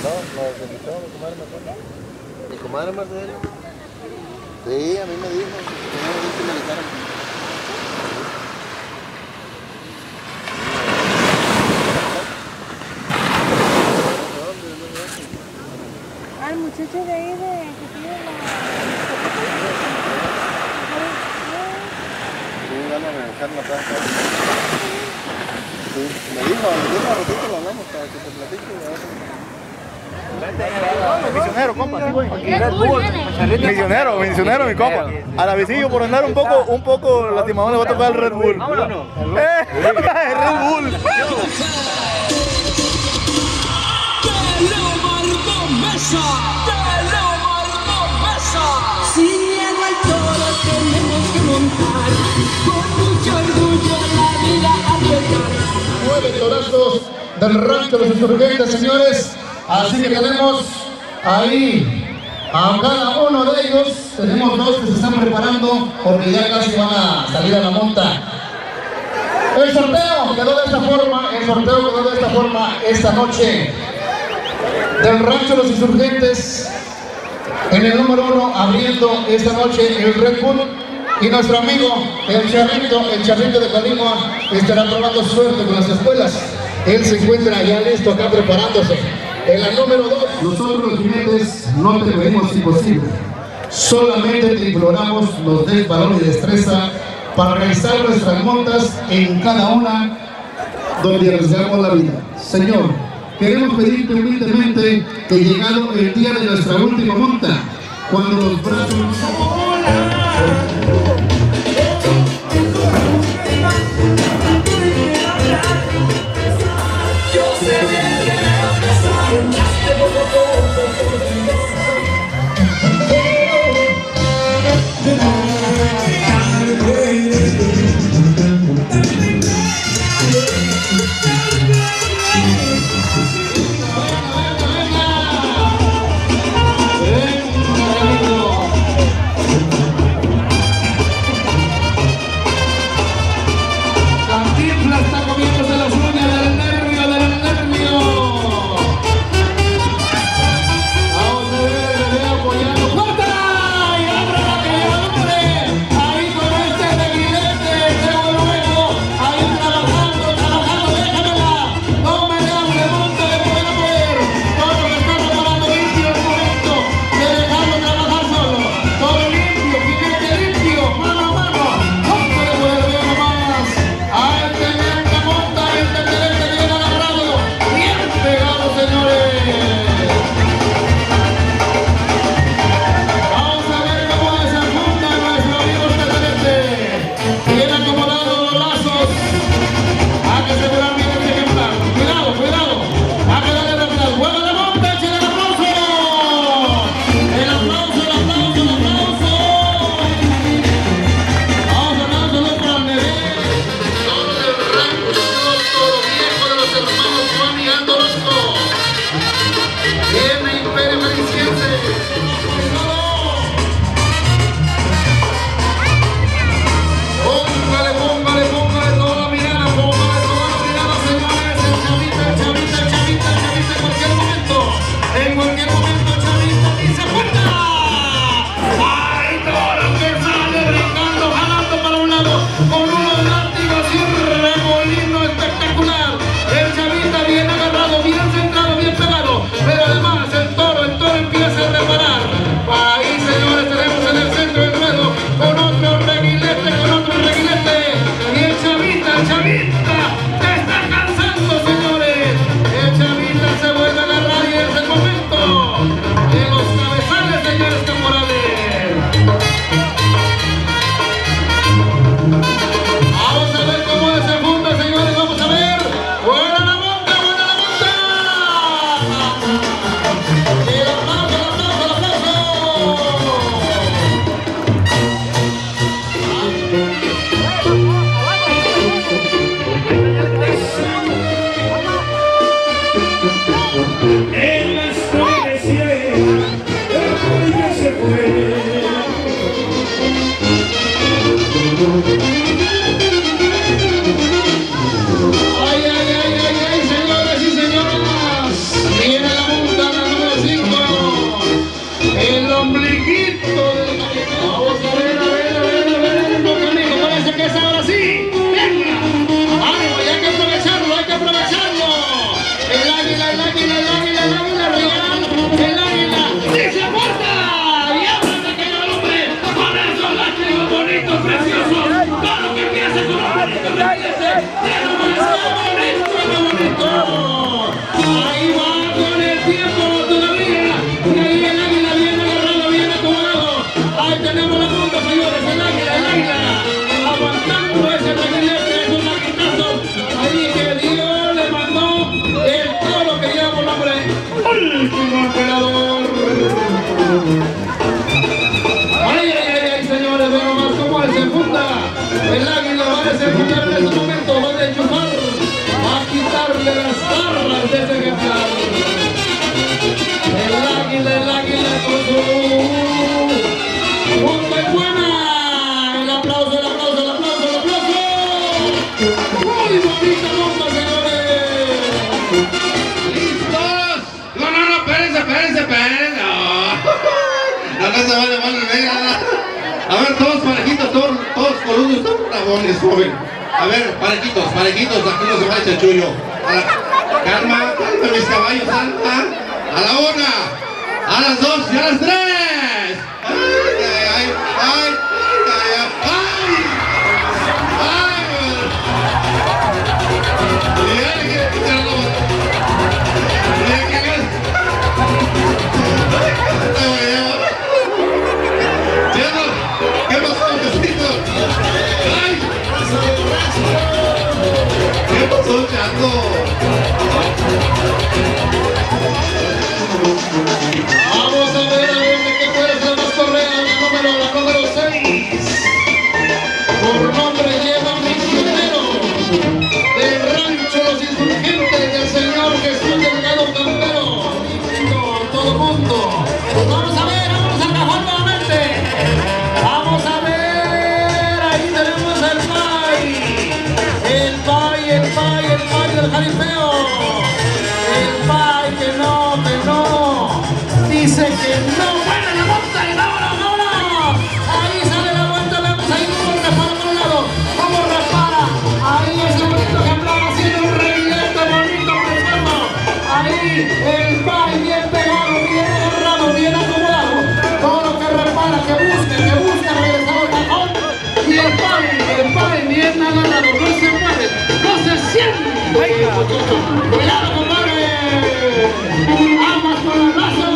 nos invitó mi comadre Marcela. Mi comadre Marcela. Sí, a mí me dijo que me invitaron. Al muchacho de ahí que tiene Sí, van a regresar la plaza. Sí, me dijo a ratito lo hablamos para que te platique. Misionero, compa, sí, güey. Misionero, mi compa. A la Vicillo por andar un poco lastimado le va a tocar el Red Bull. El Red Bull. Sin miedo al toro tenemos que montar, con mucho orgullo la vida a 9 torazos del rancho de los insurgentes, señores. Así que tenemos ahí a cada uno de ellos. Tenemos 2 que se están preparando porque ya casi van a salir a la monta. El sorteo quedó de esta forma, esta noche del rancho de los insurgentes. En el número 1, abriendo esta noche el Red Bull, y nuestro amigo el Charrito de Colima estará probando suerte con las escuelas. Él se encuentra ya listo acá preparándose. En la número 2, nosotros los jinetes no te pedimos imposible, solamente te imploramos nos des valor y destreza para realizar nuestras montas en cada una donde arriesgamos la vida. Señor, queremos pedirte humildemente que llegado el día de nuestra última monta, cuando los brazos espérense. No se vale mano negra. A ver, todos parejitos, todos coludos, todos bravones, joven. A ver, parejitos, aquí no se va a echar chullo. Calma, mis caballos, a la 1, a las 2 y a las 3. ¿Qué pasó, Chato? Vamos a ver de qué puede ser más correa, la número 6. Por nombre lleva misionero del rancho Los Insurgentes del señor Jesús Delgado Campero. Todo el mundo. Vamos a ver, vamos a trabajar nuevamente. Vamos a ver, ahí tenemos el pay del jaripeo. El pay que no. Dice que no, bueno, la monta y no. Ahí sale la vuelta, vemos ahí cómo repara por un lado, cómo repara. Ahí ese bonito ejemplar haciendo un revidente bonito por el fondo. Ahí el pay bien pegado, bien agarrado, bien acomodado. Todo lo que repara, que busca regresar al cajón. Y el pay bien agarrado, no se mueve, no se siente. Cuidado, compadre. Aguas con el lazo.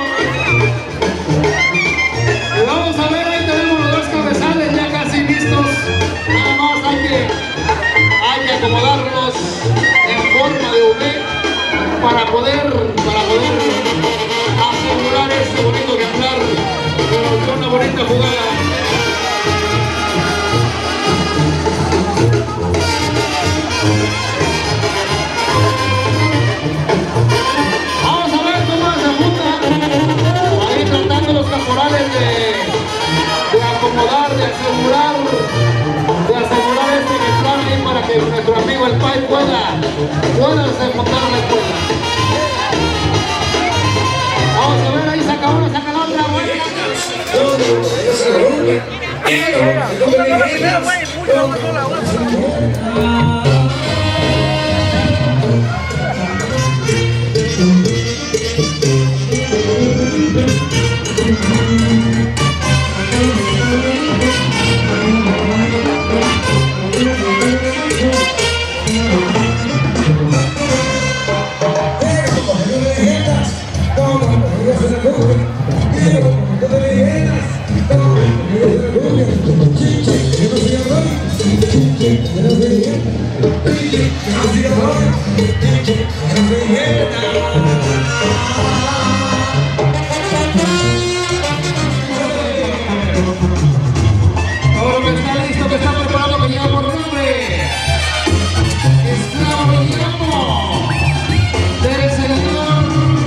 Y vamos a ver, ahí tenemos los dos cabezales ya casi listos. Nada más hay que acomodarlos en forma de V para poder asegurar este bonito ejemplar con una bonita jugada. Vamos a ver cómo se juntan. Ahí tratando los caporales de acomodar, de asegurar este ejemplar ahí para que nuestro amigo el pay pueda desmontar la escuela. Vamos a ver, ahí saca una, saca la otra, todo lo que está listo, que está preparado, que lleva por nombre Esclavo Guillermo del Señor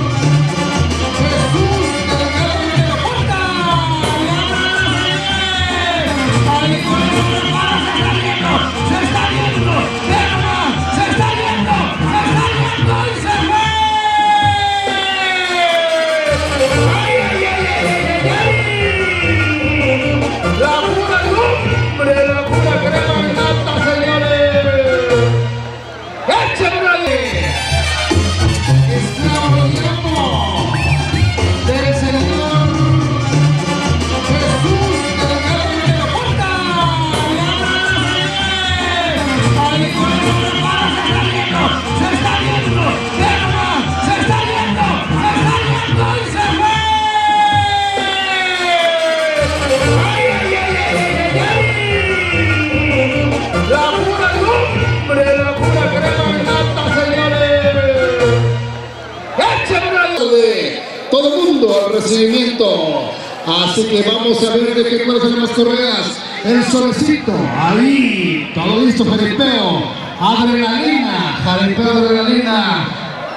Jesús Delgado de la Puerta. Ahí se está viendo, se está viendo y se fue. La pura lumbre, la pura crema de nata, señores. ¡Échale! Esclavo Guillermo del Señor Jesús Delgado de la Puerta. Ahí se está viendo, se está viendo y se fue. La pura lumbre, la pura crema de nata, señores. ¡Échale! Todo el mundo al recibimiento. Así que vamos a ver de qué cuáles son las correas. El solecito, ahí, todo listo, jaripeo, adrenalina.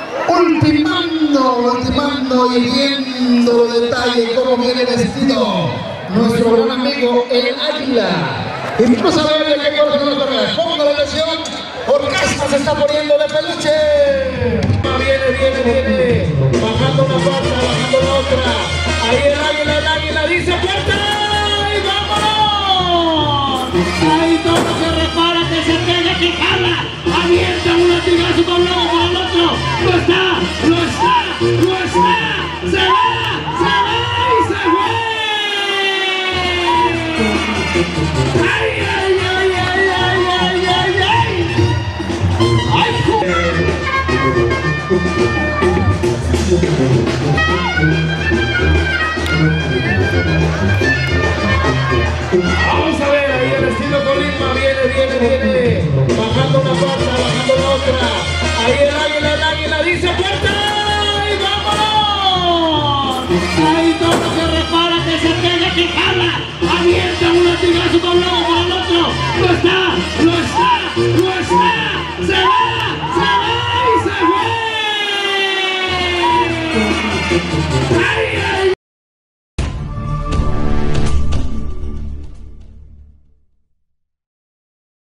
Ultimando y viendo los detalles, cómo viene vestido nuestro gran amigo el Águila. Y vamos a ver de qué cuáles son las correas. Ponga la lección, Orquesta se está poniendo de peluche. Viene, bajando bajando una pata, bajando la otra. Ahí el águila dice fuerte y vámonos. Ahí todo que repara, que se pega, que jala, avienta un latigazo con luego por el otro. No está, se va y se fue. Ay, ay, ay, ay, ay, ay, ay, ay. Ay, vamos a ver, ahí el estilo Colima viene, bajando una pata, bajando la otra. Ahí el águila dice fuerte y vámonos. Ahí todo que repara, que se pega, que jala, avienta un latigazo con luego por el otro. No está, se va y se fue.